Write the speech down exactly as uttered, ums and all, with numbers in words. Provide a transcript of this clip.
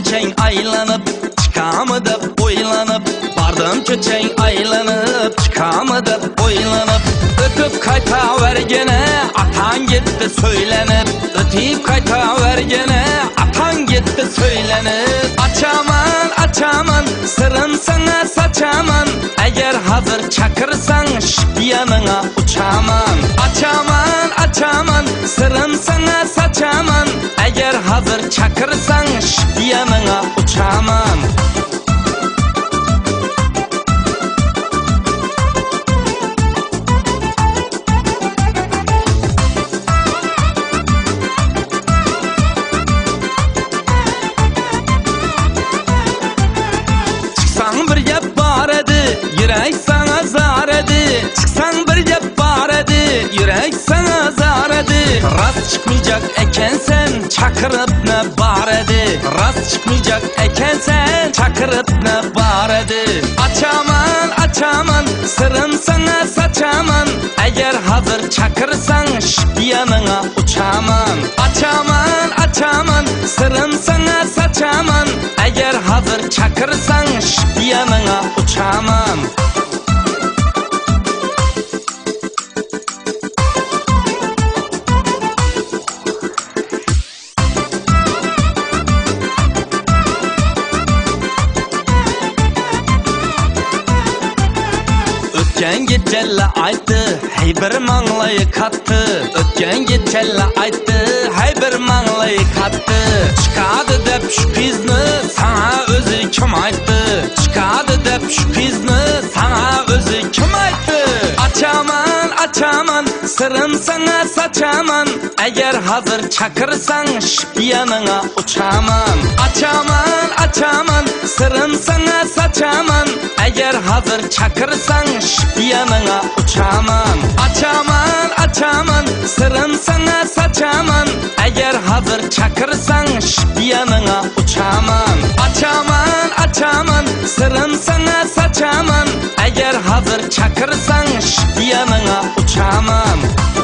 köçeň aylanıp çıkamı dep oylanıp bardım köçeň aylanıp çıkamı dep oylanıp öpüp kayta vergene atan gitti söylenip ötüp kayta vergene atan gitti söylenip açaman açaman sırrın sana saçaman eğer hazır çakırsan yanına uçaman açaman açaman sırrın sana saçaman eğer hazır çakırsan yanına uçaman çıksan bir gep bar edi yürek sana zar edi çıksan bir gep bar edi yürek sana zar edi rast çıkmayacak eken sen çakırıp ne bar edi rast çıkmayacak eken sen çakırıp ne bar edi açaman açaman sırrın sana saçaman eğer hazır çakırsan yanına uçaman açaman açaman sırrın sana saçaman eğer hazır çakırsan yanına uçaman ötken gecelle aytdı hey bir manglayı kattı ötken gecelle aytdı hey bir manglayı kattı çıkadı dep şu kızını sana özü kim aytdı çıkadı dep şu kızını sana özü kim aytdı açaman açaman sırrın sana saçaman eğer hazır çakırsan yanına uçaman açaman açaman sırrın sana saçaman eğer hazır çakırsan yanına uçaman açaman açaman sırrın sana saçaman eğer hazır çakırsan yanına uçaman açaman açaman sırrın sana saçaman eğer hazır çakırsan yanına uçaman